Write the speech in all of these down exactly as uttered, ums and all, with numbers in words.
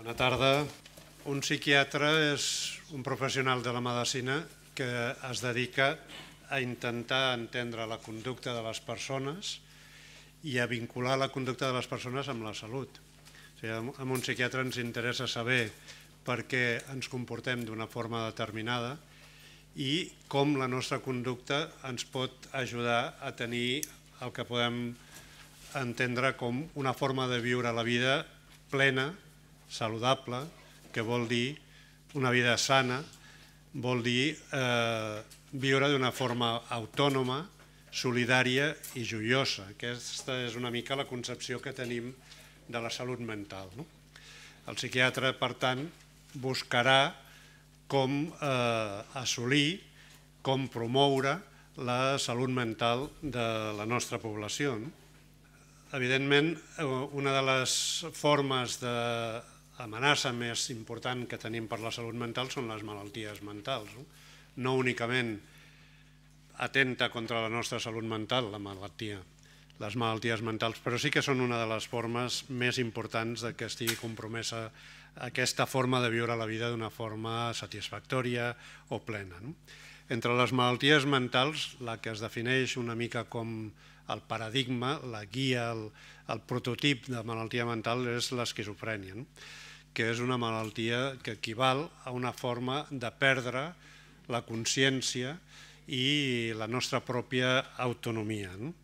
Bona tarda. Un psiquiatre és un professional de la medicina que es dedica a intentar entendre la conducta de les persones i a vincular la conducta de les persones amb la salut. O sigui, amb un psiquiatre ens interessa saber per què ens comportem d'una forma determinada i com la nostra conducta ens pot ajudar a tenir el que podem entendre com una forma de viure la vida plena, saludable, que vol dir una vida sana, vol dir eh, viure d'una forma autònoma, solidària i joiosa. Aquesta és una mica la concepció que tenim de la salut mental. No? El psiquiatre, per tant, buscarà com eh, assolir, com promoure la salut mental de la nostra població. No? Evidentment, una de les formes d'amenaça més important que tenim per la salut mental són les malalties mentals. No, no únicament atenta contra la nostra salut mental, la malaltia, les malalties mentals, però sí que són una de les formes més importants de que estigui compromesa aquesta forma de viure la vida d'una forma satisfactòria o plena. No? Entre les malalties mentals, la que es defineix una mica com el paradigma, la guia, el, el prototip de malaltia mental és l'esquizofrènia, no? Que és una malaltia que equival a una forma de perdre la consciència i la nostra pròpia autonomia. No?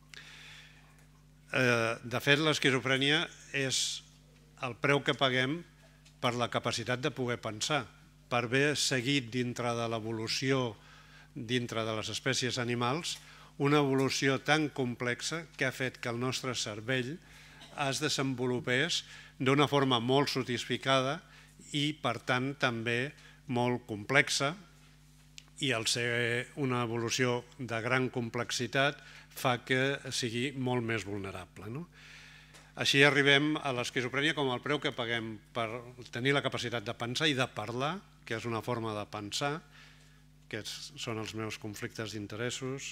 Eh, de fet, l'esquizofrènia és el preu que paguem per la capacitat de poder pensar, per haver seguit dintre de l'evolució, dintre de les espècies animals, una evolució tan complexa que ha fet que el nostre cervell es desenvolupés d'una forma molt sofistificada i, per tant, també molt complexa, i al ser una evolució de gran complexitat fa que sigui molt més vulnerable. No? Així arribem a l'esquizofrènia com el preu que paguem per tenir la capacitat de pensar i de parlar, que és una forma de pensar, que són els meus conflictes d'interessos.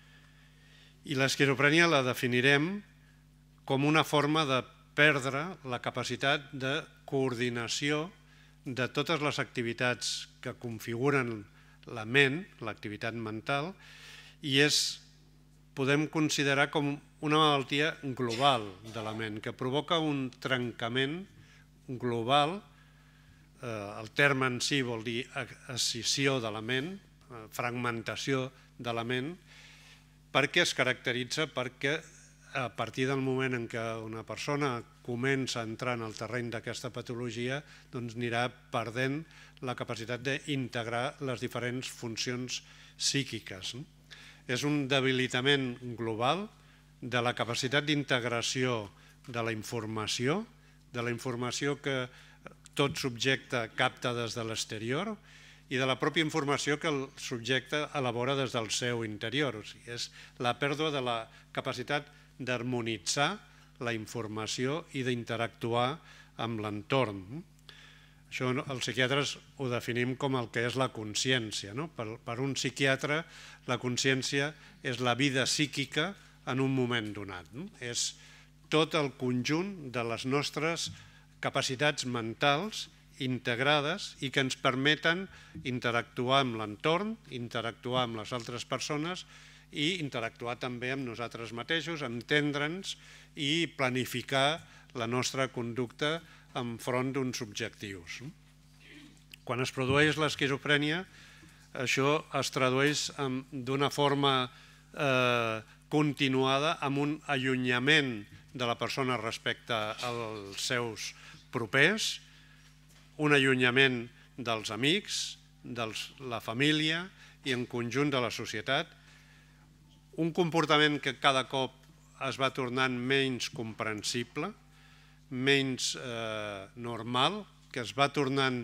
I l'esquizofrènia la definirem com una forma de perdre la capacitat de coordinació de totes les activitats que configuren la ment, l'activitat mental, i és, podem considerar com una malaltia global de la ment, que provoca un trencament global. El terme en si vol dir escissió de la ment, fragmentació de la ment, perquè es caracteritza perquè a partir del moment en què una persona comença a entrar en el terreny d'aquesta patologia, doncs anirà perdent la capacitat d'integrar les diferents funcions psíquiques. És un debilitament global de la capacitat d'integració de la informació, de la informació que tot subjecte capta des de l'exterior i de la pròpia informació que el subjecte elabora des del seu interior. O sigui, és la pèrdua de la capacitat d'harmonitzar la informació i d'interactuar amb l'entorn. Això els psiquiatres ho definim com el que és la consciència. No? Per, per un psiquiatre, la consciència és la vida psíquica en un moment donat. No? És tot el conjunt de les nostres capacitats mentals integrades i que ens permeten interactuar amb l'entorn, interactuar amb les altres persones i interactuar també amb nosaltres mateixos, entendre'ns i planificar la nostra conducta enfront d'uns objectius. Quan es produeix l'esquizofrènia, això es tradueix d'una forma eh, continuada amb un allunyament de la persona respecte als seus propers, un allunyament dels amics, de la família i en conjunt de la societat, un comportament que cada cop es va tornant menys comprensible, menys eh, normal, que es va tornant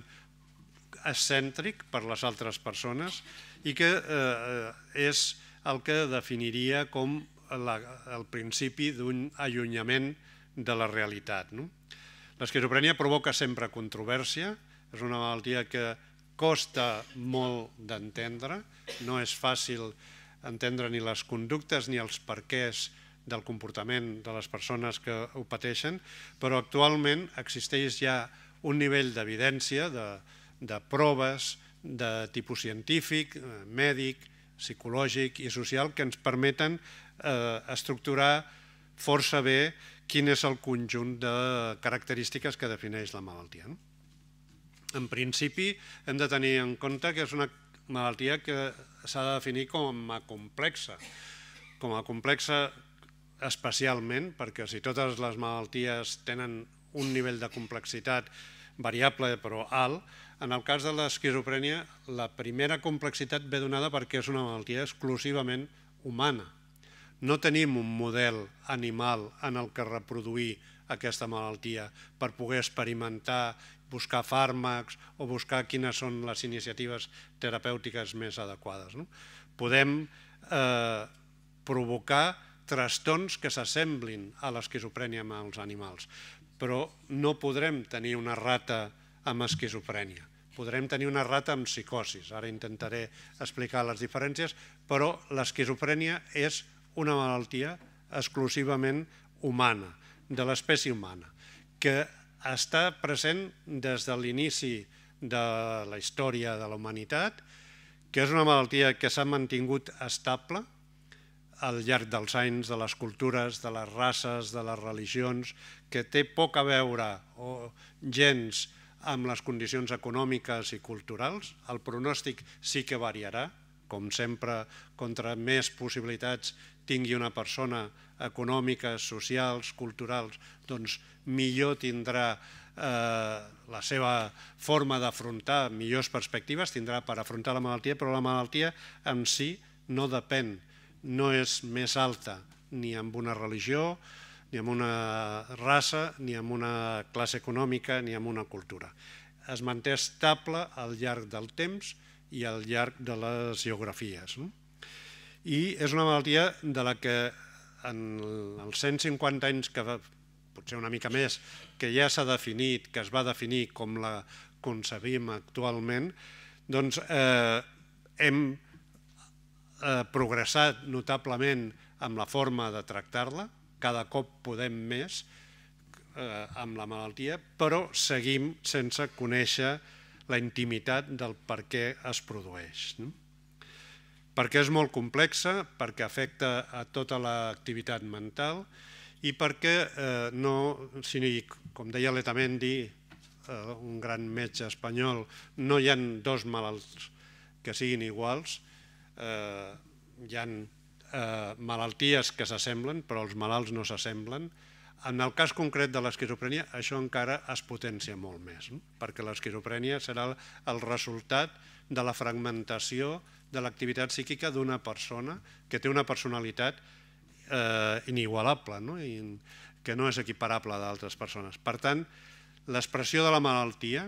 excèntric per les altres persones i que eh, és el que definiria com la, el principi d'un allunyament de la realitat. No? L'esquizofrènia provoca sempre controvèrsia, és una malaltia que costa molt d'entendre, no és fàcil entendre ni les conductes ni els perquès del comportament de les persones que ho pateixen, però actualment existeix ja un nivell d'evidència, de, de proves de tipus científic, mèdic, psicològic i social que ens permeten eh, estructurar força bé quin és el conjunt de característiques que defineix la malaltia. No? En principi, hem de tenir en compte que és una malaltia que s'ha de definir com a complexa. Com a complexa especialment, perquè si totes les malalties tenen un nivell de complexitat variable però alt, en el cas de l'esquizofrènia, la primera complexitat ve donada perquè és una malaltia exclusivament humana. No tenim un model animal en el que reproduir aquesta malaltia per poder experimentar, buscar fàrmacs o buscar quines són les iniciatives terapèutiques més adequades. No? Podem eh, provocar trastorns que s'assemblin a l'esquizofrènia amb els animals, però no podrem tenir una rata amb esquizofrènia. Podrem tenir una rata amb psicosis. Ara intentaré explicar les diferències, però l'esquizofrènia és una malaltia exclusivament humana, de l'espècie humana, que està present des de l'inici de la història de la humanitat, que és una malaltia que s'ha mantingut estable al llarg dels anys, de les cultures, de les races, de les religions, que té poc a veure o gens amb les condicions econòmiques i culturals. El pronòstic sí que variarà, com sempre, contra més possibilitats tingui una persona econòmiques, socials, culturals, doncs millor tindrà eh, la seva forma d'afrontar, millors perspectives tindrà per afrontar la malaltia, però la malaltia en si no depèn, no és més alta ni amb una religió, ni amb una raça, ni amb una classe econòmica, ni amb una cultura. Es manté estable al llarg del temps i al llarg de les geografies. No? I és una malaltia de la que en els cent cinquanta anys, que potser una mica més, que ja s'ha definit, que es va definir com la concebim actualment, doncs eh, hem eh, progressat notablement amb la forma de tractar-la, cada cop podem més eh, amb la malaltia, però seguim sense conèixer la intimitat del per què es produeix. No? Perquè és molt complexa, perquè afecta a tota l'activitat mental i perquè, eh, no, si, com deia Letamendi, eh, un gran metge espanyol, no hi ha dos malalts que siguin iguals, eh, hi ha eh, malalties que s'assemblen, però els malalts no s'assemblen. En el cas concret de l'esquizofrènia, això encara es potencia molt més, no? Perquè l'esquizofrènia serà el resultat de la fragmentació de l'activitat psíquica d'una persona que té una personalitat eh, inigualable, no? I que no és equiparable a d'altres persones. Per tant, l'expressió de la malaltia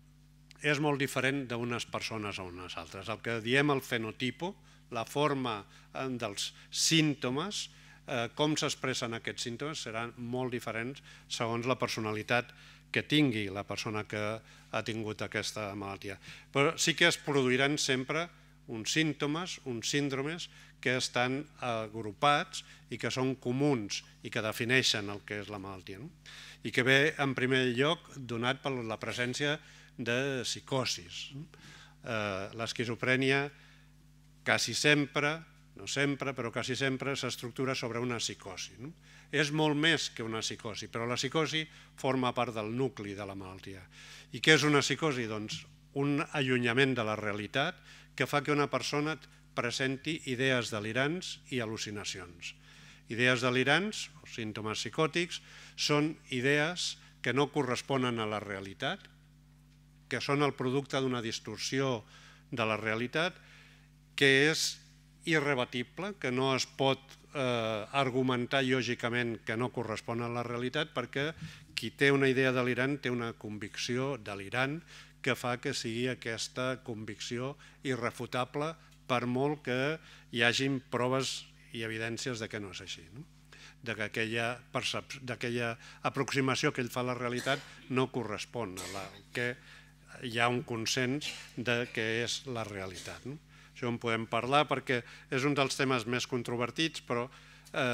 és molt diferent d'unes persones a unes altres. El que diem el fenotipo, la forma dels símptomes, eh, com s'expressen aquests símptomes, seran molt diferents segons la personalitat que tingui la persona que ha tingut aquesta malaltia. Però sí que es produiran sempre uns símptomes, uns síndromes que estan agrupats i que són comuns i que defineixen el que és la malaltia. No? I que ve, en primer lloc, donat per la presència de psicosis. Eh, l'esquizofrènia quasi sempre, no sempre, però quasi sempre s'estructura sobre una psicosi. No? És molt més que una psicosi, però la psicosi forma part del nucli de la malaltia. I què és una psicosi? Doncs un allunyament de la realitat que fa que una persona presenti idees delirants i al·lucinacions. Idees delirants, o símptomes psicòtics, són idees que no corresponen a la realitat, que són el producte d'una distorsió de la realitat, que és irrebatible, que no es pot eh, argumentar lògicament que no correspon a la realitat, perquè qui té una idea delirant té una convicció delirant que fa que sigui aquesta convicció irrefutable per molt que hi hagin proves i evidències de que no és així, no? De que aquella, aquella aproximació que ell fa a la realitat no correspon a la que hi ha un consens de què és la realitat. No? Això en podem parlar perquè és un dels temes més controvertits, però eh,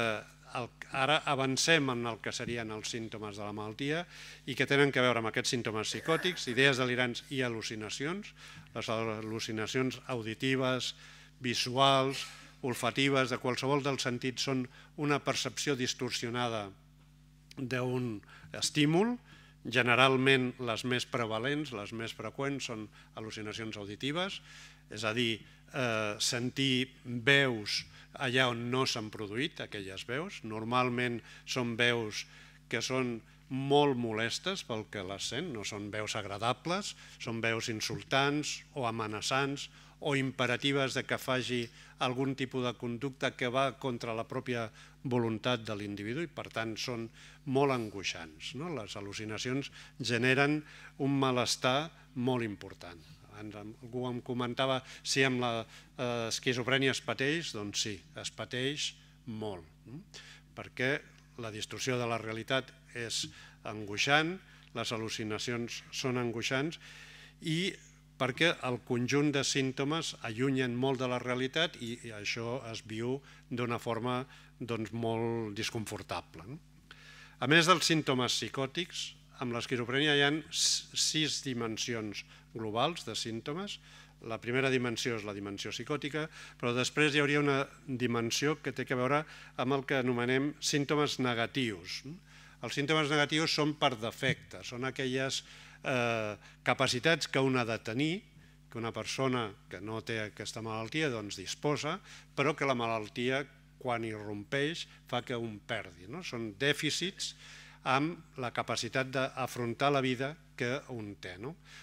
ara avancem en el que serien els símptomes de la malaltia i que tenen a veure amb aquests símptomes psicòtics, idees delirants i al·lucinacions. Les al·lucinacions auditives, visuals, olfatives, de qualsevol dels sentits, són una percepció distorsionada d'un estímul. Generalment les més prevalents, les més freqüents, són al·lucinacions auditives, és a dir, sentir veus allà on no s'han produït aquelles veus. Normalment són veus que són molt molestes pel que les sent, no són veus agradables, són veus insultants o amenaçants o imperatives de que faci algun tipus de conducta que va contra la pròpia voluntat de l'individu i per tant són molt angoixants. Les al·lucinacions generen un malestar molt important. Algú em comentava si amb l'esquizofrènia es pateix, doncs sí, es pateix molt, perquè la distorsió de la realitat és angoixant, les al·lucinacions són angoixants i perquè el conjunt de símptomes allunyen molt de la realitat i això es viu d'una forma molt desconfortable. A més dels símptomes psicòtics, amb l'esquizofrènia hi ha sis dimensions globals de símptomes. La primera dimensió és la dimensió psicòtica, però després hi hauria una dimensió que té a veure amb el que anomenem símptomes negatius. Els símptomes negatius són per defecte, són aquelles capacitats que un ha de tenir, que una persona que no té aquesta malaltia doncs disposa, però que la malaltia quan irrompeix fa que un perdi. Són dèficits amb la capacitat d'afrontar la vida que un té.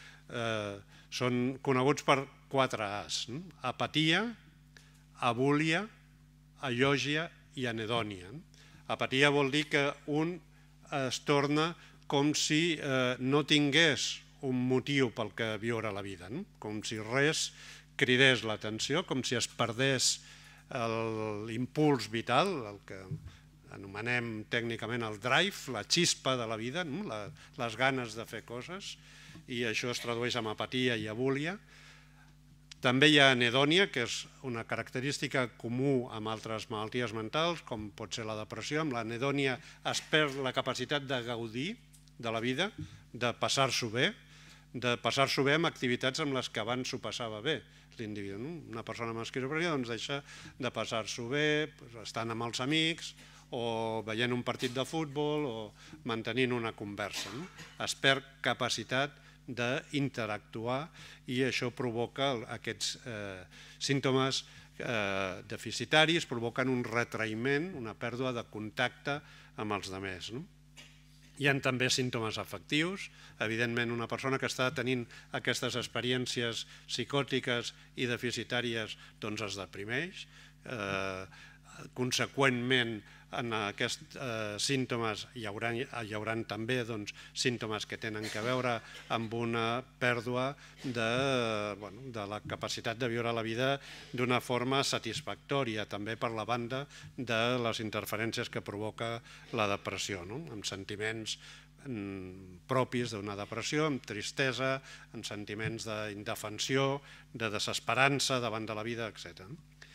Són coneguts per quatre A's: apatia, abúlia, alògia i anhedònia. Apatia vol dir que un es torna com si no tingués un motiu pel que viure la vida, com si res cridés l'atenció, com si es perdés l'impuls vital, el que anomenem tècnicament el drive, la xispa de la vida, les ganes de fer coses, i això es tradueix en apatia i abúlia. També hi ha anhedònia, que és una característica comú amb altres malalties mentals, com pot ser la depressió. Amb l'anhedònia es perd la capacitat de gaudir de la vida, de passar-s'ho bé, de passar-s'ho bé amb activitats amb les que abans s'ho passava bé l'individu. Una persona amb esquizofrènia deixa de passar-s'ho bé estant amb els amics o veient un partit de futbol o mantenint una conversa. Es perd capacitat d'interactuar i això provoca aquests símptomes deficitaris, provoquen un retraïment, una pèrdua de contacte amb els altres. Hi ha també símptomes afectius. Evidentment, una persona que està tenint aquestes experiències psicòtiques i deficitàries doncs es deprimeix. Conseqüentment, en aquests símptomes hi haurà també símptomes que tenen a veure amb una pèrdua de la capacitat de viure la vida d'una forma satisfactòria, també per la banda de les interferències que provoca la depressió, amb sentiments propis d'una depressió, amb tristesa, amb sentiments d'indefensió, de desesperança davant de la vida, etcètera.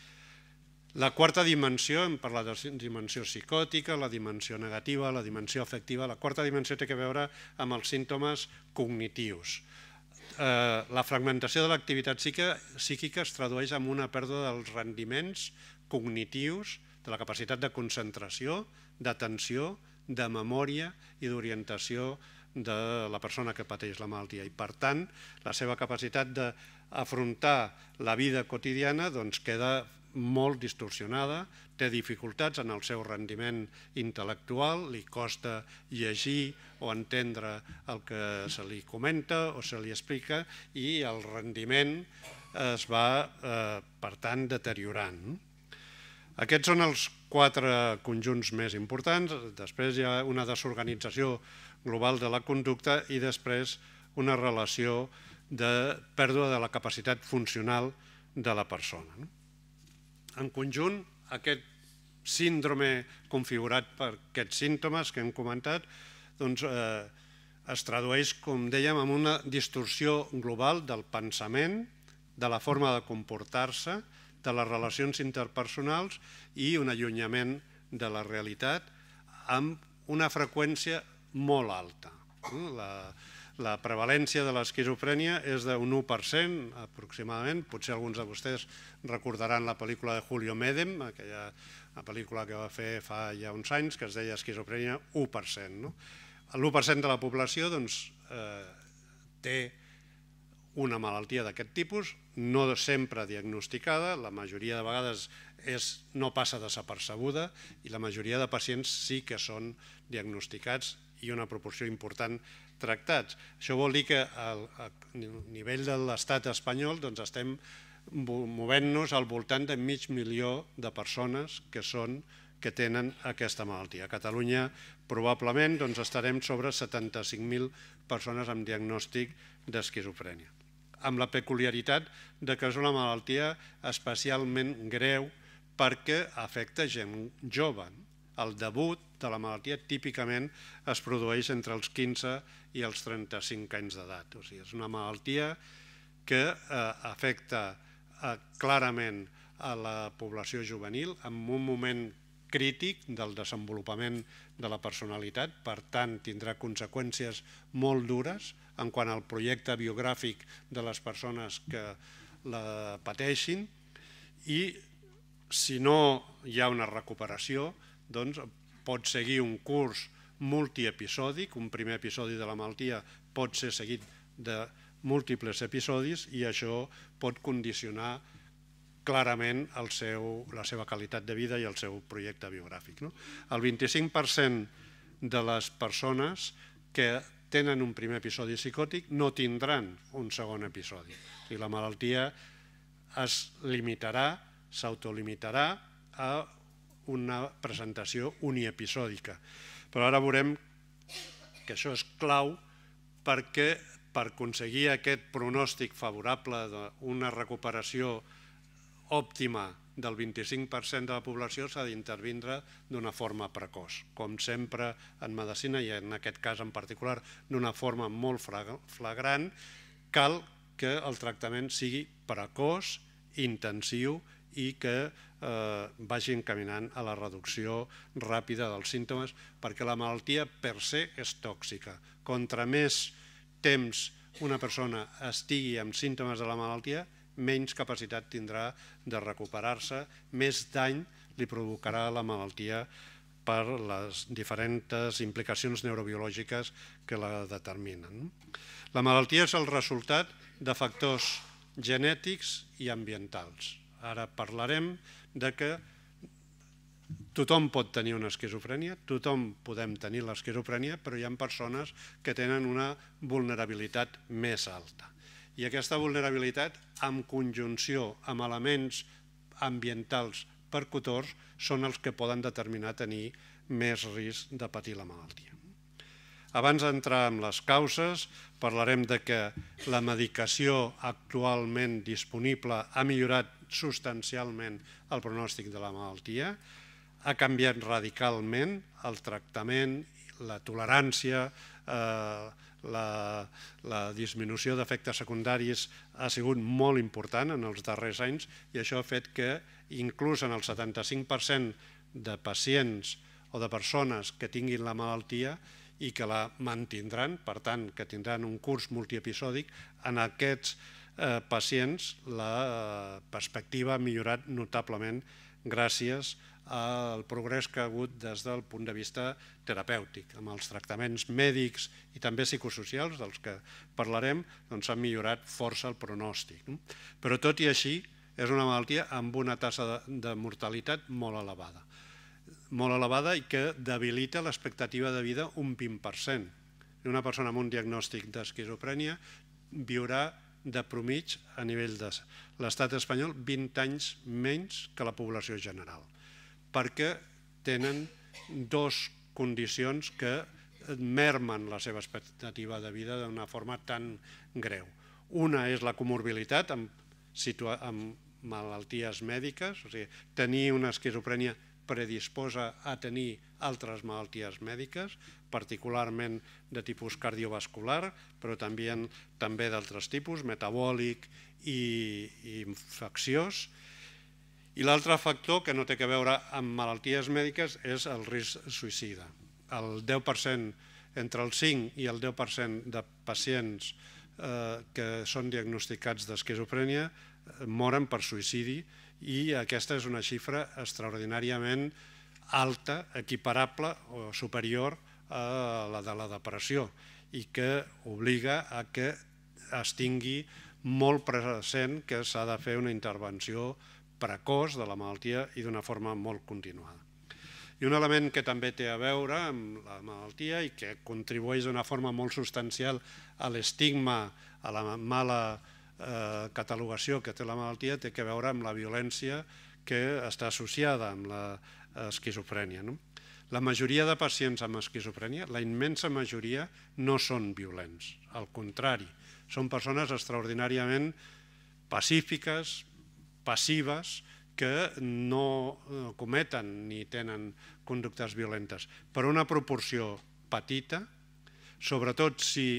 La quarta dimensió, hem parlat de la dimensió psicòtica, la dimensió negativa, la dimensió afectiva. La quarta dimensió té a veure amb els símptomes cognitius. La fragmentació de l'activitat psíquica es tradueix en una pèrdua dels rendiments cognitius, de la capacitat de concentració, d'atenció, de memòria i d'orientació de la persona que pateix la malaltia. I, per tant, la seva capacitat d'afrontar la vida quotidiana queda molt distorsionada, té dificultats en el seu rendiment intel·lectual, li costa llegir o entendre el que se li comenta o se li explica i el rendiment es va, per tant, deteriorant. Aquests són els quatre conjunts més importants. Després hi ha una desorganització global de la conducta i després una relació de pèrdua de la capacitat funcional de la persona. En conjunt, aquest síndrome configurat per aquests símptomes que hem comentat es tradueix, com dèiem, en una distorsió global del pensament, de la forma de comportar-se, de les relacions interpersonals i un allunyament de la realitat amb una freqüència molt alta. La prevalència de l'esquizofrènia és d'un u per cent aproximadament. Potser alguns de vostès recordaran la pel·lícula de Julio Medem, aquella pel·lícula que va fer fa ja uns anys, que es deia Esquizofrènia u per cent. L'u per cent de la població té una malaltia d'aquest tipus, no sempre diagnosticada, la majoria de vegades no passa desapercebuda i la majoria de pacients sí que són diagnosticats i una proporció important tractats. Això vol dir que a nivell de l'estat espanyol estem movent-nos al voltant de mig milió de persones que tenen aquesta malaltia. A Catalunya probablement estarem sobre setanta-cinc mil persones amb diagnòstic d'esquizofrènia, amb la peculiaritat que és una malaltia especialment greu perquè afecta gent jove. El debut de la malaltia típicament es produeix entre els quinze i els trenta-cinc anys d'edat. O sigui, és una malaltia que afecta clarament a la població juvenil en un moment crític del desenvolupament de la personalitat, per tant tindrà conseqüències molt dures en quant al projecte biogràfic de les persones que la pateixin, i si no hi ha una recuperació, doncs pot seguir un curs multiepisòdic, un primer episodi de la malaltia pot ser seguit de múltiples episodis i això pot condicionar clarament la seva qualitat de vida i el seu projecte biogràfic. El vint-i-cinc per cent de les persones que tenen un primer episodi psicòtic no tindran un segon episodi. La malaltia es limitarà, s'autolimitarà a una presentació uniepisòdica. Però ara veurem que això és clau perquè per aconseguir aquest pronòstic favorable d'una recuperació òptima del vint-i-cinc per cent de la població s'ha d'intervindre d'una forma precoç. Com sempre en medicina, i en aquest cas en particular d'una forma molt flagrant, cal que el tractament sigui precoç, intensiu i que vagi encaminant a la reducció ràpida dels símptomes, perquè la malaltia per se és tòxica. Contra més temps una persona estigui amb símptomes de la malaltia, menys capacitat tindrà de recuperar-se, més dany li provocarà la malaltia per les diferents implicacions neurobiològiques que la determinen. La malaltia és el resultat de factors genètics i ambientals. Ara parlarem de que tothom pot tenir una esquizofrènia, tothom podem tenir l'esquizofrènia, però hi ha persones que tenen una vulnerabilitat més alta. I aquesta vulnerabilitat, en conjunció amb elements ambientals percutors, són els que poden determinar tenir més risc de patir la malaltia. Abans d'entrar en les causes, parlarem de que la medicació actualment disponible ha millorat substancialment el pronòstic de la malaltia, ha canviat radicalment el tractament, la tolerància, la disminució d'efectes secundaris ha sigut molt important en els darrers anys i això ha fet que inclús en el setanta-cinc per cent de pacients o de persones que tinguin la malaltia i que la mantindran, per tant, que tindran un curs multiepisòdic, en aquests pacients la perspectiva ha millorat notablement gràcies al progrés que ha hagut des del punt de vista terapèutic. Amb els tractaments mèdics i també psicosocials, dels que parlarem, s'ha millorat força el pronòstic. Però tot i així és una malaltia amb una taxa de mortalitat molt elevada. molt elevada i que debilita l'expectativa de vida un vint per cent. Una persona amb un diagnòstic d'esquizofrènia viurà de promig a nivell de l'estat espanyol vint anys menys que la població general, perquè tenen dues condicions que mermen la seva expectativa de vida d'una forma tan greu. Una és la comorbilitat amb malalties mèdiques, o sigui, tenir una esquizofrènia predisposa a tenir altres malalties mèdiques, particularment de tipus cardiovascular, però també d'altres tipus, metabòlic i infecciós. I l'altre factor que no té a veure amb malalties mèdiques és el risc suïcida. El deu per cent, entre el cinc i el deu per cent de pacients que són diagnosticats d'esquizofrènia moren per suïcidi i aquesta és una xifra extraordinàriament alta, equiparable o superior a la de la depressió i que obliga a que es tingui molt present que s'ha de fer una intervenció precoç de la malaltia i d'una forma molt continuada. I un element que també té a veure amb la malaltia i que contribueix d'una forma molt substancial a l'estigma, a la mala catalogació que té la malaltia, té a veure amb la violència que està associada amb l'esquizofrènia. La majoria de pacients amb esquizofrènia, la immensa majoria, no són violents. Al contrari, són persones extraordinàriament pacífiques, passives, que no cometen ni tenen conductes violentes. Per una proporció petita, sobretot si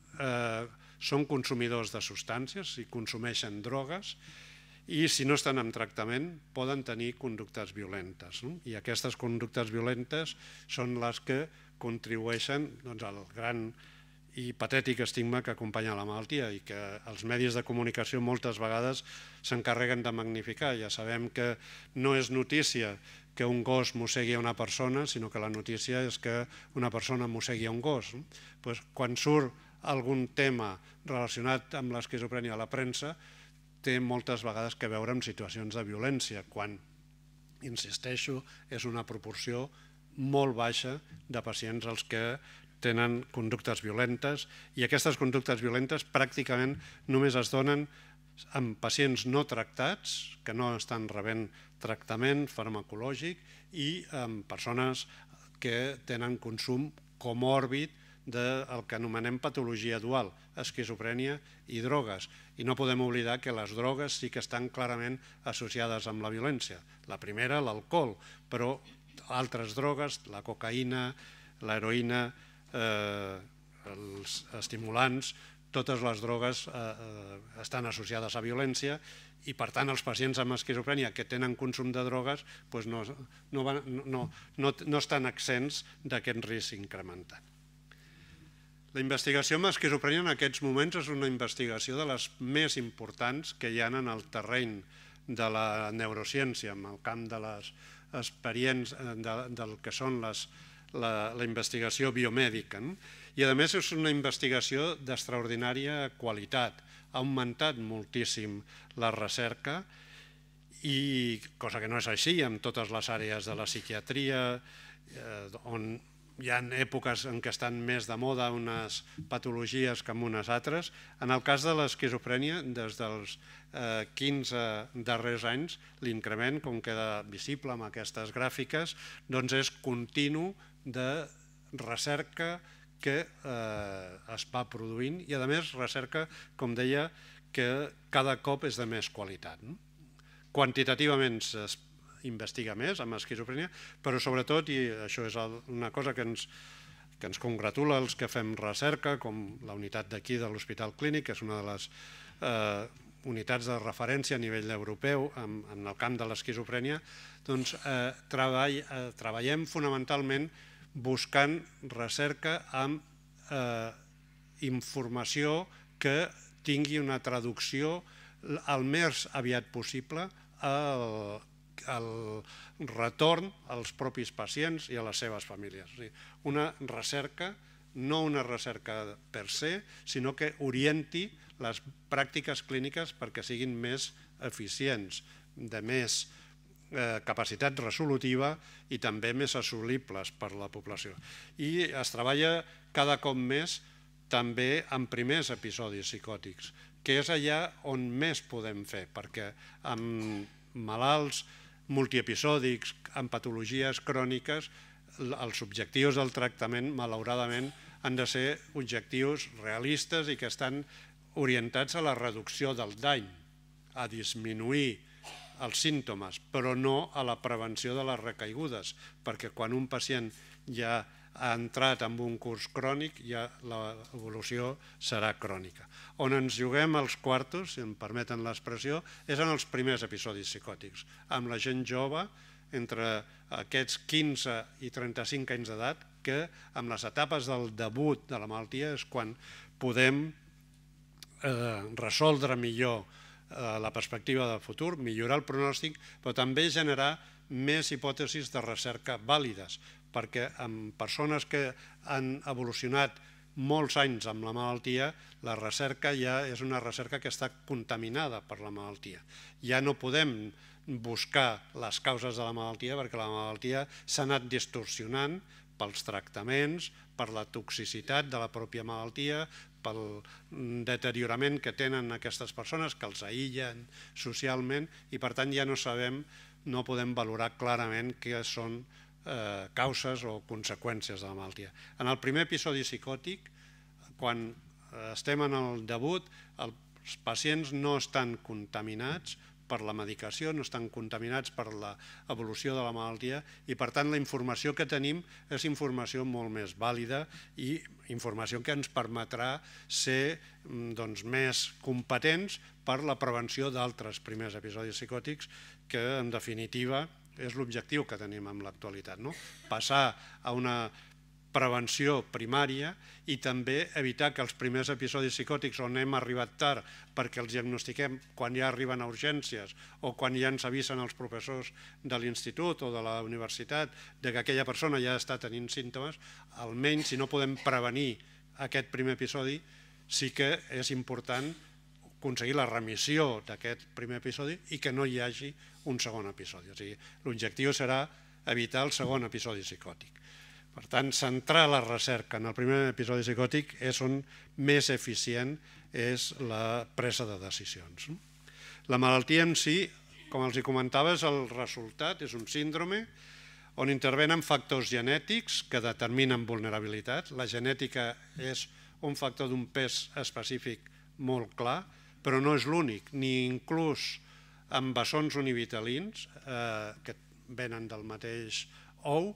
són consumidors de substàncies, si consumeixen drogues, i si no estan en tractament poden tenir conductes violentes. I aquestes conductes violentes són les que contribueixen al gran i patètic estigma que acompanya la malaltia i que els medis de comunicació moltes vegades s'encarreguen de magnificar. Ja sabem que no és notícia que un gos mossegui a una persona, sinó que la notícia és que una persona mossegui a un gos. Quan surt algun tema relacionat amb l'esquizofrènia a la premsa, té moltes vegades que veure amb situacions de violència, quan, insisteixo, és una proporció molt baixa de pacients als que tenen conductes violentes i aquestes conductes violentes pràcticament només es donen en pacients no tractats, que no estan rebent tractament farmacològic i en persones que tenen consum comòrbid del que anomenem patologia dual, esquizofrènia i drogues. I no podem oblidar que les drogues sí que estan clarament associades amb la violència. La primera, l'alcohol, però altres drogues, la cocaïna, l'heroïna, els estimulants, totes les drogues estan associades a violència i per tant els pacients amb esquizofrènia que tenen consum de drogues no estan exempts d'aquest risc incrementat. La investigació amb esquizofrènia en aquests moments és una investigació de les més importants que hi ha en el terreny de la neurociència, en el camp de les experiències del que són les la investigació biomèdica. I a més és una investigació d'extraordinària qualitat. Ha augmentat moltíssim la recerca, cosa que no és així en totes les àrees de la psiquiatria, on hi ha èpoques en què estan més de moda unes patologies que en unes altres. En el cas de l'esquizofrènia, des dels quinze darrers anys, l'increment, com queda visible amb aquestes gràfiques, és continu de recerca que es va produint i, a més, recerca, com deia, que cada cop és de més qualitat. Quantitativament es investiga més amb esquizofrènia, però sobretot, i això és una cosa que ens congratula els que fem recerca, com la unitat d'aquí de l'Hospital Clínic, que és una de les unitats de referència a nivell europeu en el camp de l'esquizofrènia, doncs treballem fonamentalment buscant recerca amb informació que tingui una traducció el més aviat possible al retorn als propis pacients i a les seves famílies. Una recerca, no una recerca per se, sinó que orienti les pràctiques clíniques perquè siguin més eficients, de més capacitat resolutiva i també més assolibles per la població. I es treballa cada cop més també en primers episodis psicòtics, que és allà on més podem fer, perquè amb malalts multiepisòdics, amb patologies cròniques, els objectius del tractament, malauradament, han de ser objectius realistes i que estan orientats a la reducció del dany, a disminuir els símptomes, però no a la prevenció de les recaigudes, perquè quan un pacient ja ha entrat en un curs crònic, ja l'evolució serà crònica. On ens juguem els quartos, si em permeten l'expressió, és en els primers episodis psicòtics, amb la gent jove, entre aquests quinze i trenta-cinc anys d'edat, que amb les etapes del debut de la malaltia és quan podem resoldre millor la perspectiva de futur, millorar el pronòstic, però també generar més hipòtesis de recerca vàlides, perquè en persones que han evolucionat molts anys amb la malaltia, la recerca ja és una recerca que està contaminada per la malaltia. Ja no podem buscar les causes de la malaltia perquè la malaltia s'ha anat distorsionant pels tractaments, per la toxicitat de la pròpia malaltia, pel deteriorament que tenen aquestes persones, que els aïllen socialment, i per tant ja no sabem, no podem valorar clarament què són causes o conseqüències de la malaltia. En el primer episodi psicòtic, quan estem en el debut, els pacients no estan contaminats per la medicació, no estan contaminats per l'evolució de la malaltia i per tant la informació que tenim és informació molt més vàlida i informació que ens permetrà ser més competents per la prevenció d'altres primers episodis psicòtics que en definitiva és l'objectiu que tenim en l'actualitat, passar a una prevenció primària i també evitar que els primers episodis psicòtics on hem arribat tard perquè els diagnostiquem quan ja arriben a urgències o quan ja ens avisen els professors de l'institut o de la universitat que aquella persona ja està tenint símptomes, almenys si no podem prevenir aquest primer episodi, sí que és important aconseguir la remissió d'aquest primer episodi i que no hi hagi un segon episodi. O sigui, l'objectiu serà evitar el segon episodi psicòtic. Per tant, centrar la recerca en el primer episodi psicòtic és on més eficient és la presa de decisions. La malaltia en si, com els comentava, és el resultat, és un síndrome on intervenen factors genètics que determinen vulnerabilitat. La genètica és un factor d'un pes específic molt clar, però no és l'únic, ni inclús amb bessons univitalins, que venen del mateix ou,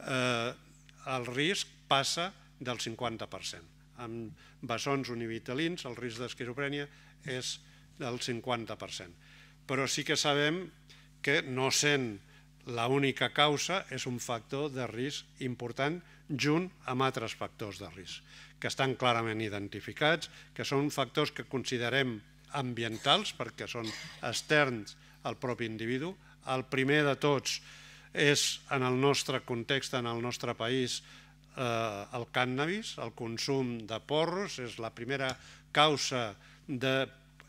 el risc passa del cinquanta per cent. Amb bessons univitalins el risc d'esquizofrènia és del cinquanta per cent. Però sí que sabem que no sent l'única causa és un factor de risc important junt amb altres factors de risc, que estan clarament identificats, que són factors que considerem ambientals perquè són externs al propi individu. El primer de tots és, en el nostre context, en el nostre país, el cànnabis, el consum de porros, és la primera causa de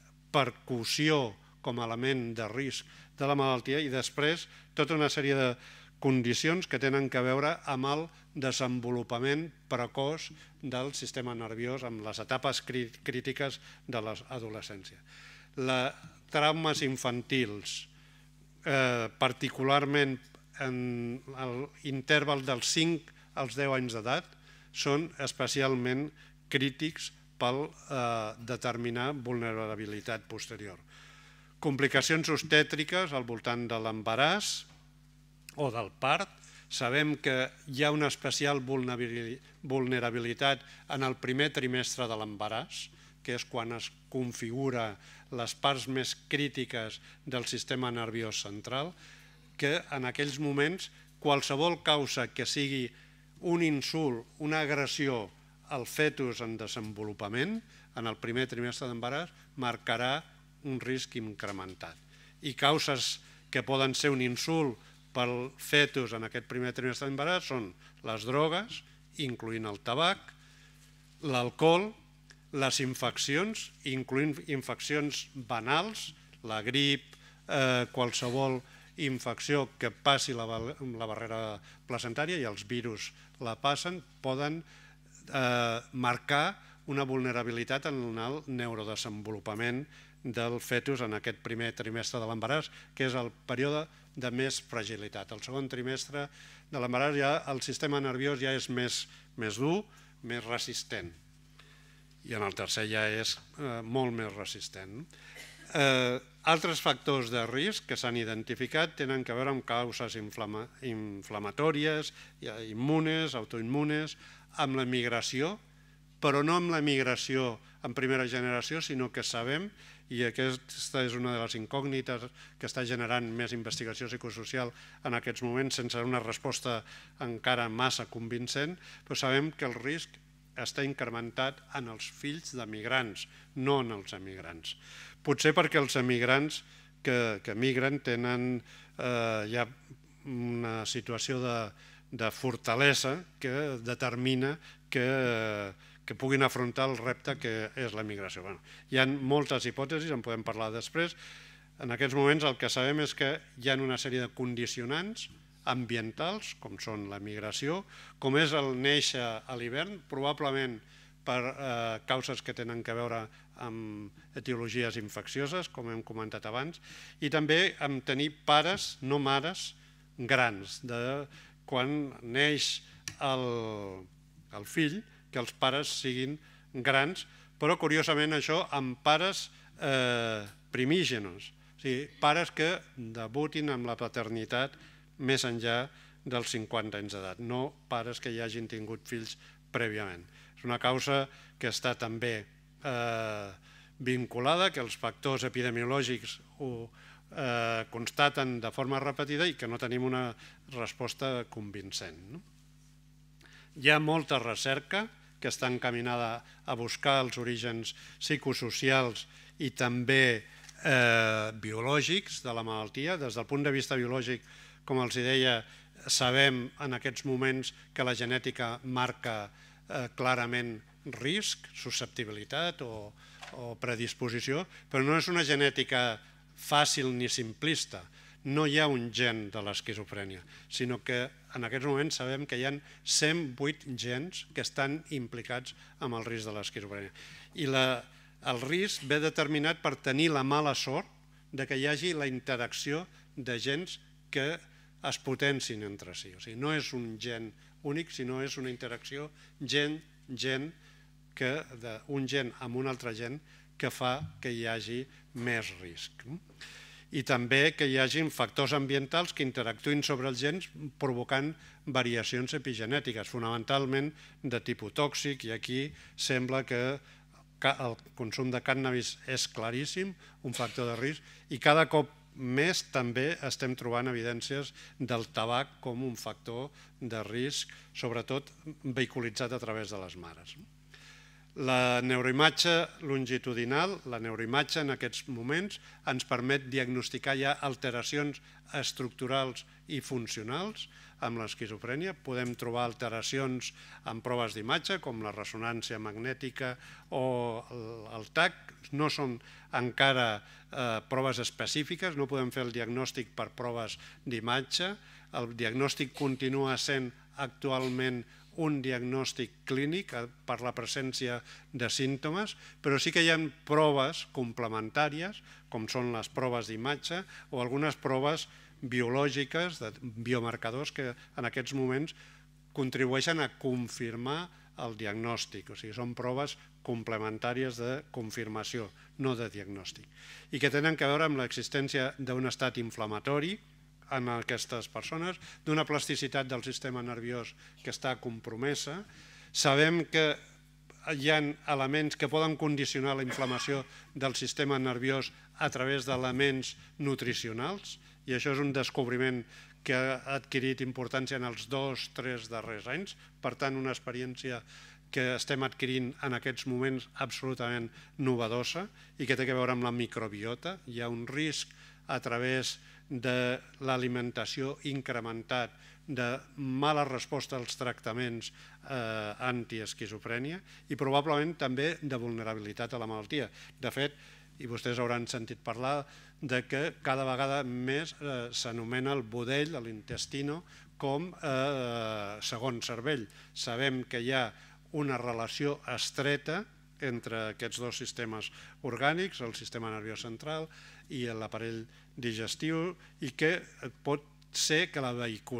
percussió com a element de risc de la malaltia i després tota una sèrie de condicions que tenen a veure amb el desenvolupament precoç del sistema nerviós en les etapes crítiques de l'adolescència. Les traumes infantils, particularment en l'interval dels cinc als deu anys d'edat, són especialment crítics per determinar vulnerabilitat posterior. Complicacions obstètriques al voltant de l'embaràs o del part. Sabem que hi ha una especial vulnerabilitat en el primer trimestre de l'embaràs, que és quan es configura les parts més crítiques del sistema nerviós central, que en aquells moments qualsevol causa que sigui un insult, una agressió al fetus en desenvolupament, en el primer trimestre d'embaràs, marcarà un risc incrementat. I causes que poden ser un insult pel fetus en aquest primer trimestre d'embaràs són les drogues, incloent el tabac, l'alcohol, les infeccions, incloent infeccions banals, la grip, qualsevol infecció que passi la barrera placentària i els virus la passen, poden marcar una vulnerabilitat en el neurodesenvolupament del fetus en aquest primer trimestre de l'embaràs, que és el període de més fragilitat. El segon trimestre de l'embaràs ja el sistema nerviós ja és més dur, més resistent, i en el tercer ja és molt més resistent. Altres factors de risc que s'han identificat tenen a veure amb causes inflamatòries, immunes, autoimmunes, amb la migració, però no amb la migració en primera generació, sinó que sabem, i aquesta és una de les incògnites que està generant més investigació psicosocial en aquests moments, sense una resposta encara massa convincent, però sabem que el risc està incrementat en els fills de migrants, no en els emigrants. Potser perquè els emigrants que, que migren tenen eh, ja una situació de, de fortalesa que determina que, que puguin afrontar el repte que és la migració. Bueno, hi ha moltes hipòtesis, en podem parlar després. En aquests moments el que sabem és que hi ha una sèrie de condicionants ambientals, com són la migració, com és el néixer a l'hivern, probablement per eh, causes que tenen a veure amb etiologies infeccioses, com hem comentat abans, i també amb tenir pares, no mares, grans, de quan neix el, el fill, que els pares siguin grans, però curiosament això amb pares eh, primígenos, o sigui, pares que debutin amb la paternitat més enllà dels cinquanta anys d'edat, no pares que ja hagin tingut fills prèviament. És una causa que està també eh, vinculada, que els factors epidemiològics ho eh, constaten de forma repetida i que no tenim una resposta convincent. No? Hi ha molta recerca que està encaminada a buscar els orígens psicosocials i també eh, biològics de la malaltia. Des del punt de vista biològic, com els deia, sabem en aquests moments que la genètica marca eh, clarament risc, susceptibilitat o, o predisposició, però no és una genètica fàcil ni simplista. No hi ha un gen de l'esquizofrènia, sinó que en aquests moments sabem que hi ha cent vuit gens que estan implicats amb el risc de l'esquizofrènia. I la, el risc ve determinat per tenir la mala sort de que hi hagi la interacció de gens que es potencin entre si. O sigui, no és un gen únic, sinó és una interacció gen-gen, un gen amb un altre gen que fa que hi hagi més risc. I també que hi hagi factors ambientals que interactuïn sobre els gens provocant variacions epigenètiques, fonamentalment de tipus tòxic, i aquí sembla que el consum de cànnabis és claríssim, un factor de risc, i cada cop més també estem trobant evidències del tabac com un factor de risc, sobretot vehiculitzat a través de les mares. La neuroimatge longitudinal, la neuroimatge en aquests moments ens permet diagnosticar ja alteracions estructurals i funcionals amb l'esquizofrènia. Podem trobar alteracions en proves d'imatge com la ressonància magnètica o el T A C. No són encara eh, proves específiques, no podem fer el diagnòstic per proves d'imatge. El diagnòstic continua sent actualment un diagnòstic clínic per la presència de símptomes, però sí que hi ha proves complementàries, com són les proves d'imatge o algunes proves biològiques, de biomarcadors que en aquests moments contribueixen a confirmar el diagnòstic, o sigui, són proves complementàries de confirmació, no de diagnòstic, i que tenen a veure amb l'existència d'un estat inflamatori en aquestes persones, d'una plasticitat del sistema nerviós que està compromesa. Sabem que hi ha elements que poden condicionar la inflamació del sistema nerviós a través d'elements nutricionals, i això és un descobriment que ha adquirit importància en els dos, tres darrers anys, per tant una experiència que estem adquirint en aquests moments absolutament novedosa i que té a veure amb la microbiota. Hi ha un risc a través de l'alimentació incrementat, de mala resposta als tractaments eh, antiesquizofrènia i probablement també de vulnerabilitat a la malaltia. De fet, i vostès hauran sentit parlar de que cada vegada més eh, s'anomena el budell, l'intestino, com eh, segon cervell. Sabem que hi ha una relació estreta entre aquests dos sistemes orgànics, el sistema nerviós central i l'aparell digestiu, i que pot ser que la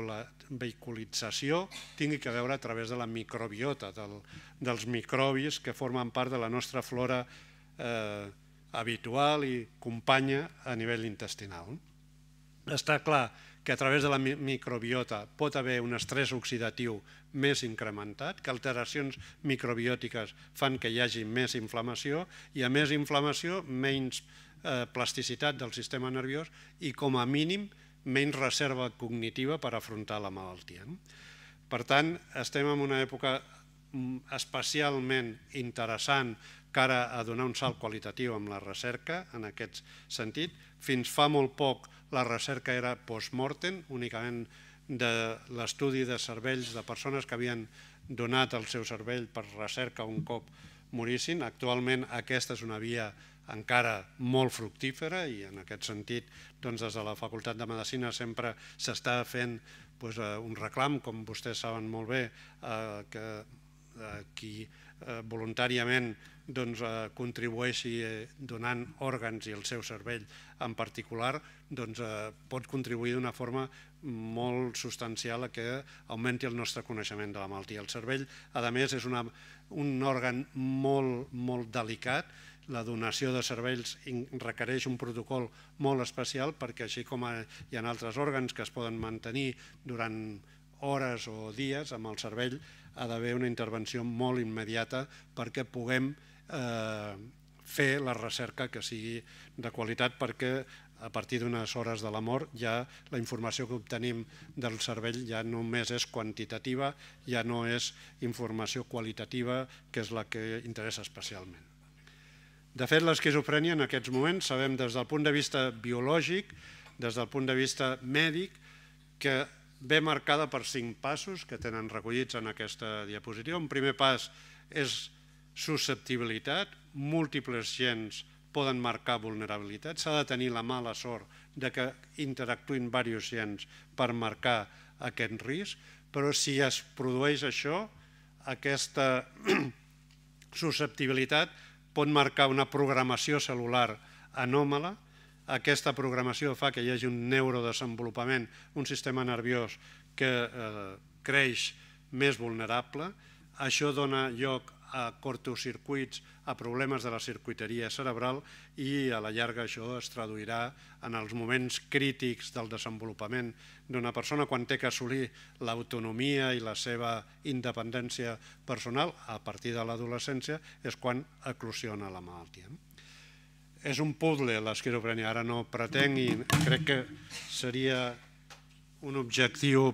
vehiculització tingui a veure a través de la microbiota, del, dels microbis que formen part de la nostra flora eh, habitual i companya a nivell intestinal. Està clar que a través de la microbiota pot haver un estrès oxidatiu més incrementat, que alteracions microbiòtiques fan que hi hagi més inflamació i a més inflamació menys plasticitat del sistema nerviós i com a mínim menys reserva cognitiva per afrontar la malaltia. Per tant, estem en una època especialment interessant cara a donar un salt qualitatiu amb la recerca en aquest sentit. Fins fa molt poc la recerca era post-mortem, únicament de l'estudi de cervells de persones que havien donat el seu cervell per recerca un cop morissin. Actualment aquesta és una via encara molt fructífera i en aquest sentit des de la Facultat de Medicina sempre s'està fent un reclam, com vostès saben molt bé, que qui voluntàriament contribueixi donant òrgans i el seu cervell en particular pot contribuir d'una forma molt substancial a que augmenti el nostre coneixement de la malaltia. El cervell, a més, és un òrgan molt delicat. La donació de cervells requereix un protocol molt especial perquè així com hi ha altres òrgans que es poden mantenir durant hores o dies, amb el cervell ha d'haver una intervenció molt immediata perquè puguem fer la recerca que sigui de qualitat, perquè a partir d'unes hores de la mort ja la informació que obtenim del cervell ja només és quantitativa, ja no és informació qualitativa, que és la que interessa especialment. De fet, l'esquizofrènia en aquests moments sabem des del punt de vista biològic, des del punt de vista mèdic, que ve marcada per cinc passos que tenen recollits en aquesta diapositiva. Un primer pas és susceptibilitat, múltiples gens poden marcar vulnerabilitat, s'ha de tenir la mala sort que interactuïn diversos gens per marcar aquest risc, però si es produeix això, aquesta susceptibilitat pot marcar una programació cel·lular anòmala. Aquesta programació fa que hi hagi un neurodesenvolupament, un sistema nerviós que creix més vulnerable. Això dona lloc a cortocircuits, a problemes de la circuiteria cerebral i a la llarga això es traduirà en els moments crítics del desenvolupament d'una persona quan té que assolir l'autonomia i la seva independència personal. A partir de l'adolescència és quan eclosiona la malaltia. És un puzzle l'esquizofrènia, ara no pretenc i crec que seria un objectiu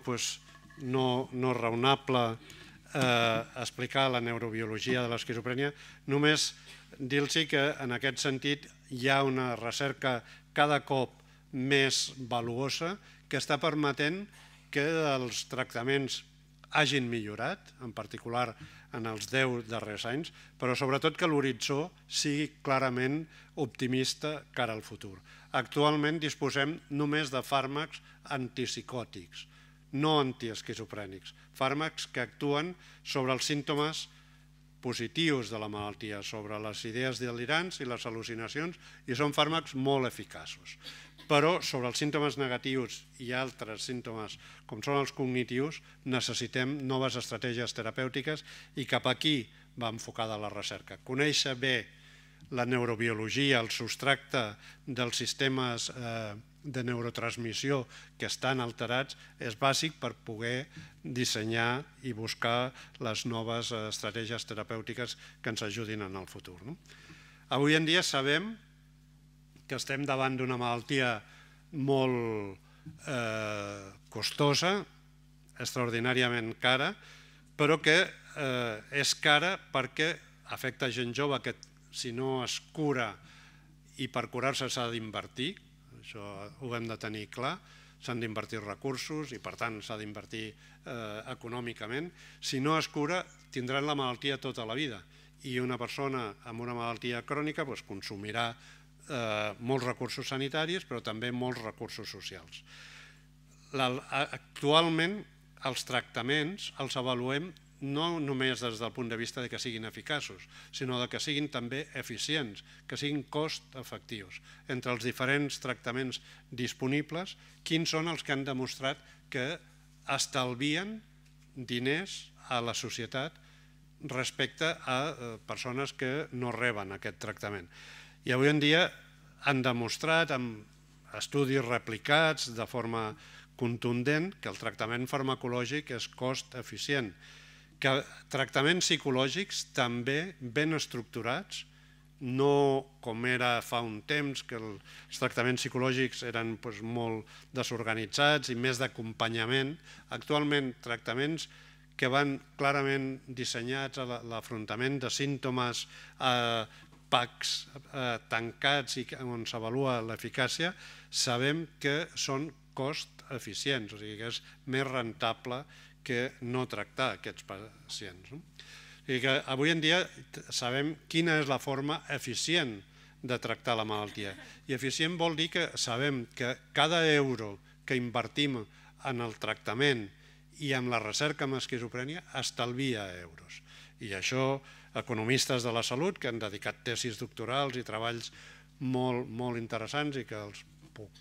no raonable explicar la neurobiologia de l'esquizofrènia, només dir-los que en aquest sentit hi ha una recerca cada cop més valuosa que està permetent que els tractaments hagin millorat, en particular en els deu darrers anys, però sobretot que l'horitzó sigui clarament optimista cara al futur. Actualment disposem només de fàrmacs antipsicòtics, no antiesquizofrènics, fàrmacs que actuen sobre els símptomes positius de la malaltia, sobre les idees delirants i les al·lucinacions, i són fàrmacs molt eficaços. Però sobre els símptomes negatius i altres símptomes, com són els cognitius, necessitem noves estratègies terapèutiques i cap aquí va enfocada la recerca. Conèixer bé la neurobiologia, el substracte dels sistemes de neurotransmissió que estan alterats és bàsic per poder dissenyar i buscar les noves estratègies terapèutiques que ens ajudin en el futur. Avui en dia sabem que estem davant d'una malaltia molt costosa, extraordinàriament cara, però que és cara perquè afecta gent jove que si no es cura i per curar-se s'ha d'invertir, això ho hem de tenir clar, s'han d'invertir recursos i per tant s'ha d'invertir econòmicament. Si no es cura tindran la malaltia tota la vida i una persona amb una malaltia crònica consumirà molts recursos sanitaris però també molts recursos socials. Actualment els tractaments els avaluem no només des del punt de vista que siguin eficaços, sinó que siguin també eficients, que siguin cost-efectius. Entre els diferents tractaments disponibles, quins són els que han demostrat que estalvien diners a la societat respecte a persones que no reben aquest tractament. I avui en dia han demostrat amb estudis replicats de forma contundent que el tractament farmacològic és cost eficient, que tractaments psicològics també ben estructurats, no com era fa un temps, que els tractaments psicològics eren molt desorganitzats i més d'acompanyament. Actualment, tractaments que van clarament dissenyats a l'afrontament de símptomes packs tancats i on s'avalua l'eficàcia, sabem que són cost eficients, o sigui que és més rentable que no tractar aquests pacients. Avui en dia sabem quina és la forma eficient de tractar la malaltia. I eficient vol dir que sabem que cada euro que invertim en el tractament i en la recerca en esquizofrènia estalvia euros. I això, economistes de la salut que han dedicat tesis doctorals i treballs molt interessants i que els puc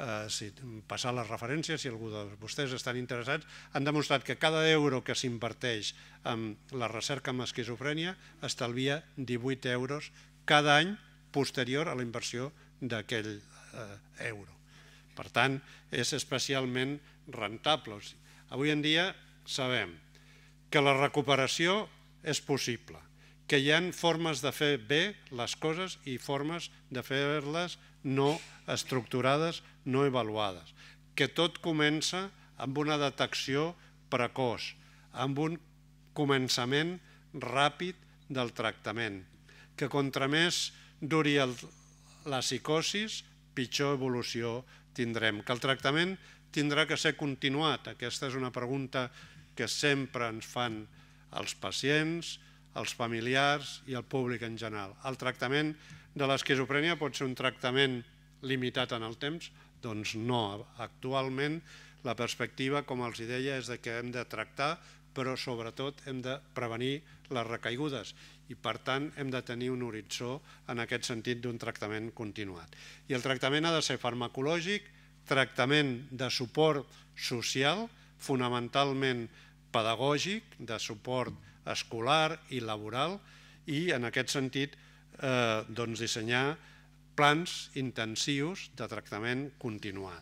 passar les referències si algú de vostès estan interessats, han demostrat que cada euro que s'inverteix en la recerca en esquizofrènia estalvia divuit euros cada any posterior a la inversió d'aquell euro. Per tant, és especialment rentable. Avui en dia sabem que la recuperació és possible, que hi ha formes de fer bé les coses i formes de fer-les no estructurades, no avaluades, que tot comença amb una detecció precoç, amb un començament ràpid del tractament, que contra més duri la psicosis, pitjor evolució tindrem, que el tractament tindrà que ser continuat. Aquesta és una pregunta que sempre ens fan els pacients, els familiars i el públic en general. El tractament de l'esquizofrènia pot ser un tractament limitat en el temps? Doncs no. Actualment la perspectiva, com els deia, és que hem de tractar, però sobretot hem de prevenir les recaigudes i per tant hem de tenir un horitzó en aquest sentit d'un tractament continuat. I el tractament ha de ser farmacològic, tractament de suport social, fonamentalment pedagògic, de suport escolar i laboral, i en aquest sentit dissenyar plans intensius de tractament continuat.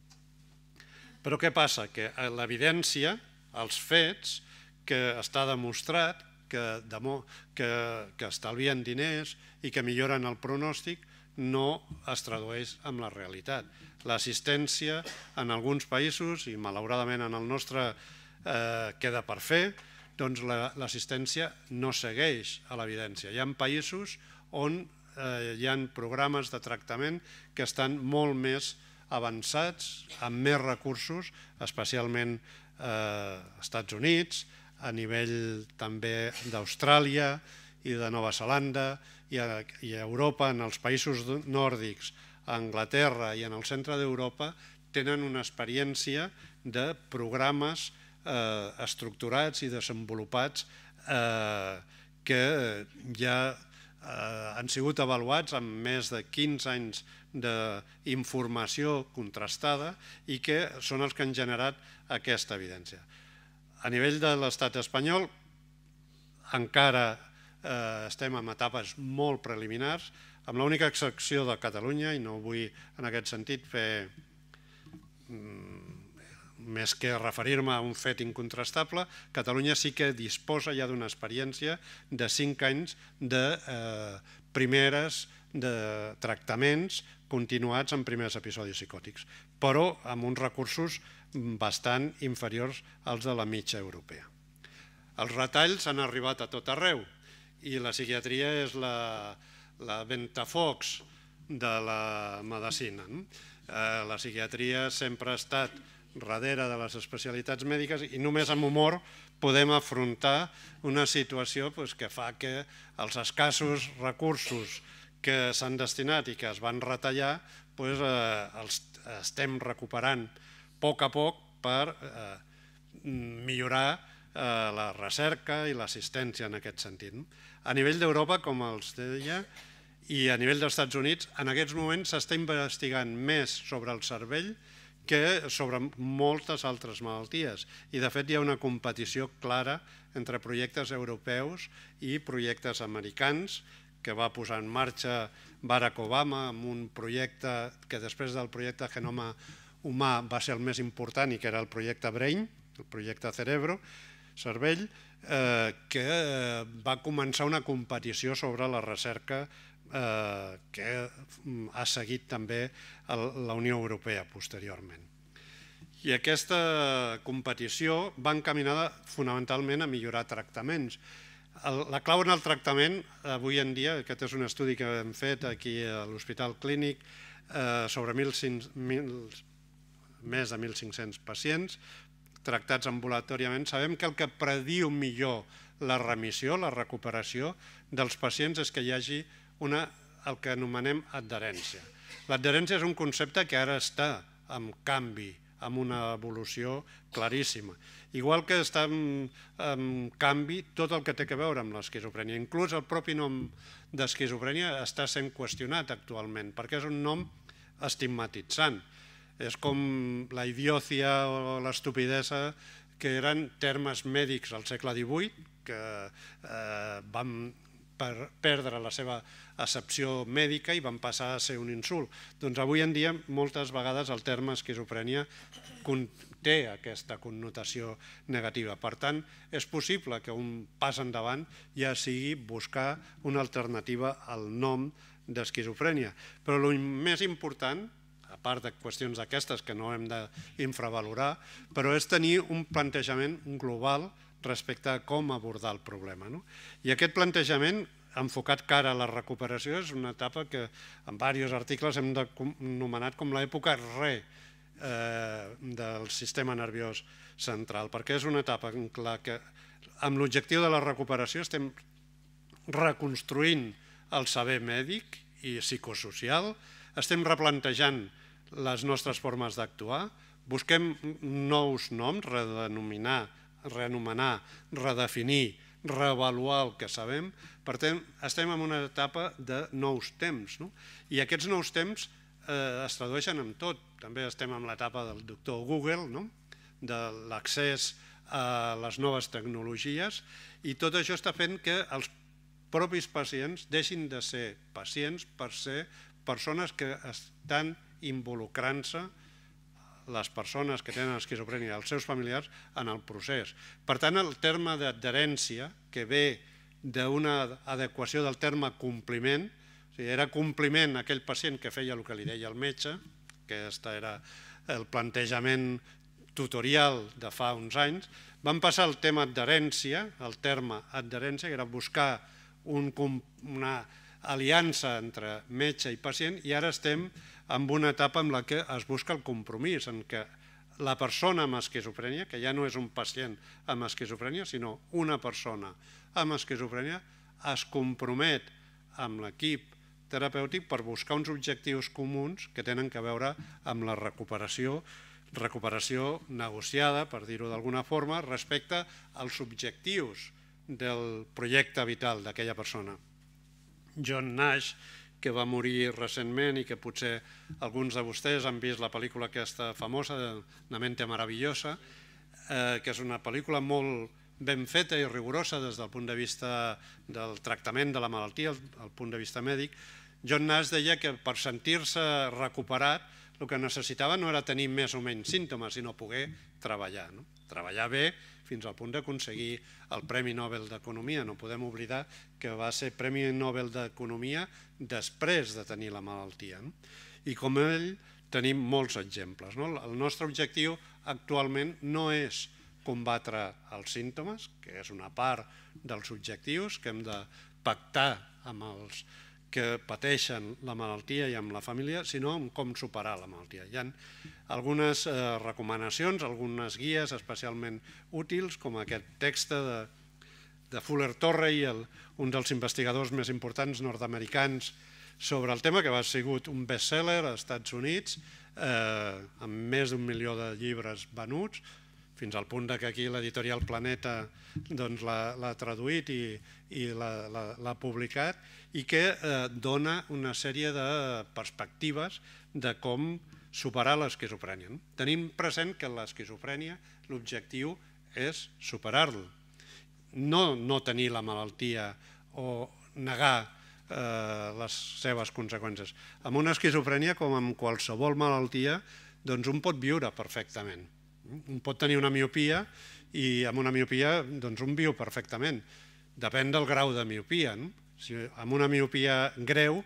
Però què passa? Que l'evidència, els fets, que està demostrat que estalvien diners i que milloren el pronòstic, no es tradueix en la realitat. L'assistència en alguns països, i malauradament en el nostre queda per fer, doncs l'assistència no segueix a l'evidència. Hi ha països on hi ha programes de tractament que estan molt més avançats, amb més recursos, especialment als Estats Units, a nivell també d'Austràlia i de Nova Zelanda i a Europa, en els països nòrdics, a Anglaterra i en el centre d'Europa, tenen una experiència de programes estructurats i desenvolupats que ja han sigut avaluats amb més de quinze anys d'informació contrastada i que són els que han generat aquesta evidència. A nivell de l'estat espanyol encara estem en etapes molt preliminars, amb l'única excepció de Catalunya, i no vull en aquest sentit fer més que referir-me a un fet incontrastable, Catalunya sí que disposa ja d'una experiència de cinc anys de primeres de tractaments continuats en primers episodis psicòtics, però amb uns recursos bastant inferiors als de la mitja europea. Els retalls han arribat a tot arreu i la psiquiatria és la ventafocs de la medicina. La psiquiatria sempre ha estat darrere de les especialitats mèdiques i només amb humor podem afrontar una situació que fa que els escassos recursos que s'han destinat i que es van retallar els estem recuperant a poc a poc per millorar la recerca i l'assistència en aquest sentit. A nivell d'Europa, com els deia, i a nivell dels Estats Units, en aquests moments s'està investigant més sobre el cervell que sobre moltes altres malalties. I, de fet, hi ha una competició clara entre projectes europeus i projectes americans que va posar en marxa Barack Obama amb un projecte que després del projecte Genoma Humà va ser el més important i que era el projecte Brain, el projecte Cerebro, cervell, que va començar una competició sobre la recerca que ha seguit també la Unió Europea posteriorment. I aquesta competició va encaminada fonamentalment a millorar tractaments. La clau en el tractament, avui en dia, aquest és un estudi que hem fet aquí a l'Hospital Clínic sobre més de mil cinc-cents pacients tractats ambulatòriament, sabem que el que prediu millor la remissió, la recuperació dels pacients és que hi hagi una, el que anomenem adherència. L'adherència és un concepte que ara està en canvi, amb una evolució claríssima. Igual que està en canvi tot el que té a veure amb l'esquizofrènia. Inclús el propi nom d'esquizofrènia està sent qüestionat actualment, perquè és un nom estigmatitzant. És com la idiòcia o l'estupidesa, que eren termes mèdics al segle divuit, que van perdre la seva accepció mèdica i van passar a ser un insult. Doncs avui en dia, moltes vegades, el terme esquizofrènia té aquesta connotació negativa. Per tant, és possible que un pas endavant ja sigui buscar una alternativa al nom d'esquizofrènia. Però el més important, a part de qüestions d'aquestes que no hem d'infravalorar, però és tenir un plantejament global respecte a com abordar el problema. I aquest plantejament, enfocat cara a la recuperació, és una etapa que en diversos articles hem anomenat com l'època re del sistema nerviós central, perquè és una etapa en la que amb l'objectiu de la recuperació estem reconstruint el saber mèdic i psicosocial, estem replantejant les nostres formes d'actuar, busquem nous noms, redenominar, reanomenar, redefinir, reavaluar el que sabem. Per tant, estem en una etapa de nous temps. I aquests nous temps es tradueixen en tot. També estem en l'etapa del doctor Google, de l'accés a les noves tecnologies, i tot això està fent que els propis pacients deixin de ser pacients per ser persones que estan involucrant-se, les persones que tenen esquizofrènia i els seus familiars, en el procés. Per tant, el terme d'adherència, que ve d'una adequació del terme compliment, era compliment aquell pacient que feia el que li deia el metge, que aquest era el plantejament tutorial de fa uns anys, van passar el tema adherència, el terme adherència, que era buscar una aliança entre metge i pacient, i ara estem en una etapa en la que es busca el compromís, en què la persona amb esquizofrènia, que ja no és un pacient amb esquizofrènia, sinó una persona amb esquizofrènia, es compromet amb l'equip terapèutic per buscar uns objectius comuns que tenen a veure amb la recuperació, recuperació negociada, per dir-ho d'alguna forma, respecte als objectius del projecte vital d'aquella persona. John Nash, que va morir recentment i que potser alguns de vostès han vist la pel·lícula aquesta famosa, Una mente maravillosa, que és una pel·lícula molt ben feta i rigorosa des del punt de vista del tractament de la malaltia, del punt de vista mèdic. John Nash deia que per sentir-se recuperat el que necessitava no era tenir més o menys símptomes, sinó poder treballar. Treballar bé fins al punt d'aconseguir el Premi Nobel d'Economia. No podem oblidar que va ser Premi Nobel d'Economia després de tenir la malaltia. I com ell tenim molts exemples. El nostre objectiu actualment no és combatre els símptomes, que és una part dels objectius que hem de pactar amb els que pateixen la malaltia i amb la família, sinó en com superar la malaltia. Hi ha algunes recomanacions, algunes guies especialment útils, com aquest text de Fuller Torrey, un dels investigadors més importants nord-americans sobre el tema, que va ser un best-seller als Estats Units, amb més d'un milió de llibres venuts, fins al punt que aquí l'editorial Planeta l'ha traduït i l'ha publicat, i que dona una sèrie de perspectives de com superar l'esquizofrènia. Tenim present que l'esquizofrènia, l'objectiu és superar-la, no tenir la malaltia o negar les seves conseqüències. Amb una esquizofrènia, com amb qualsevol malaltia, doncs un pot viure perfectament. Un pot tenir una miopia i amb una miopia doncs un viu perfectament. Depèn del grau de miopia. Si amb una miopia greu,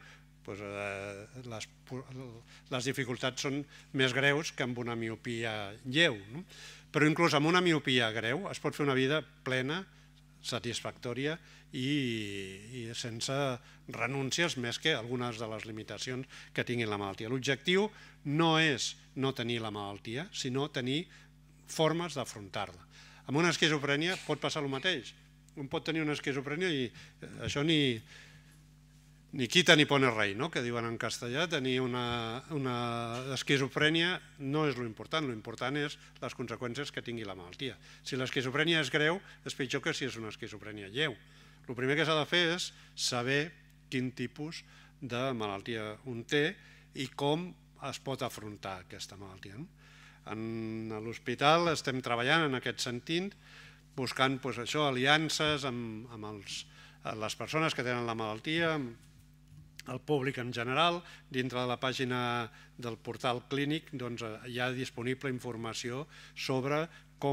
les dificultats són més greus que amb una miopia lleu. Però inclús amb una miopia greu es pot fer una vida plena, satisfactòria i sense renúncies més que algunes de les limitacions que tingui la malaltia. L'objectiu no és no tenir la malaltia, sinó tenir formes d'afrontar-la. Amb una esquizofrènia pot passar el mateix. Un pot tenir una esquizofrènia i això ni ni quita ni pone rei, que diuen en castellà. Tenir una esquizofrènia no és l'important, l'important és les conseqüències que tingui la malaltia. Si l'esquizofrènia és greu, és pitjor que si és una esquizofrènia lleu. El primer que s'ha de fer és saber quin tipus de malaltia un té i com es pot afrontar aquesta malaltia. En l'hospital estem treballant en aquest sentit, buscant aliances amb les persones que tenen la malaltia, el públic en general. Dintre de la pàgina del portal clínic hi ha disponible informació sobre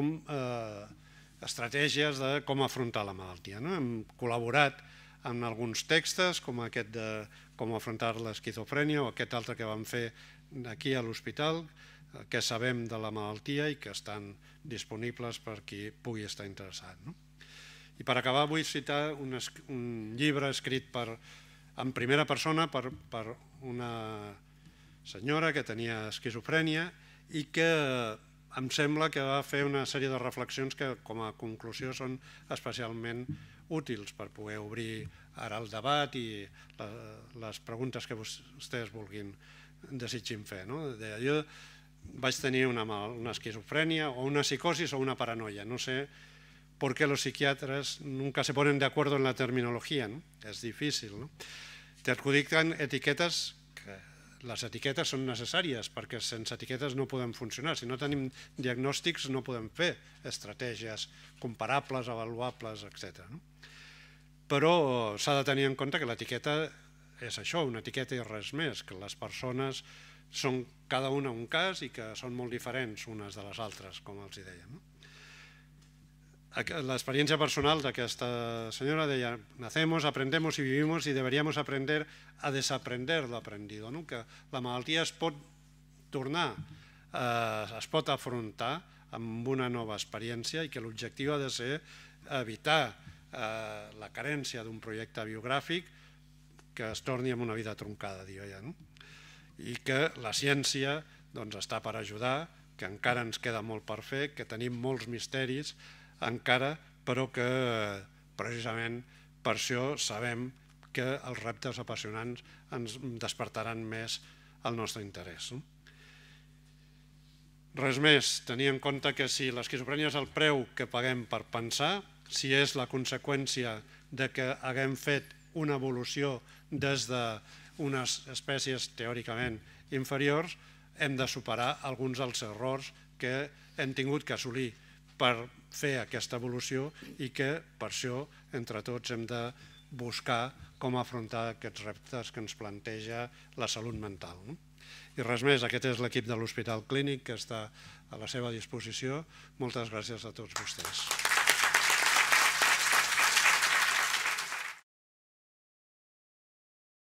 estratègies de com afrontar la malaltia. Hem col·laborat en alguns textos, com aquest de com afrontar l'esquizofrènia o aquest altre que vam fer aquí a l'hospital, què sabem de la malaltia i que estan disponibles per qui pugui estar interessat. I per acabar vull citar un llibre escrit en primera persona per una senyora que tenia esquizofrènia i que em sembla que va fer una sèrie de reflexions que com a conclusió són especialment útils per poder obrir ara el debat i les preguntes que vostès vulguin desitgin fer. Jo vaig tenir una esquizofrènia o una psicosis o una paranoia. No sé por qué los psiquiatras nunca se ponen de acuerdo en la terminología. Es difícil. Te adjudican etiquetes que les etiquetes són necessàries perquè sense etiquetes no podem funcionar. Si no tenim diagnòstics no podem fer estratègies comparables, avaluables, etcètera. Però s'ha de tenir en compte que l'etiqueta és això, una etiqueta i res més, que les persones són cada una un cas i que són molt diferents unes de les altres, com els deia. L'experiència personal d'aquesta senyora deia: nacemos, aprendemos y vivimos y deberíamos aprender a desaprender lo aprendido, que la malaltia es pot tornar, es pot afrontar amb una nova experiència i que l'objectiu ha de ser evitar la carència d'un projecte biogràfic que es torni en una vida troncada, diu ella, i que la ciència està per ajudar, que encara ens queda molt per fer, que tenim molts misteris encara, però que precisament per això sabem que els reptes apassionants ens despertaran més el nostre interès. Res més, tenir en compte que si l'esquizofrènia és el preu que paguem per pensar, si és la conseqüència que haguem fet una evolució des d'unes espècies teòricament inferiors, hem de superar alguns dels errors que hem tingut que assolir per fer aquesta evolució i que per això entre tots hem de buscar com afrontar aquests reptes que ens planteja la salut mental. I res més, aquest és l'equip de l'Hospital Clínic que està a la seva disposició. Moltes gràcies a tots vostès.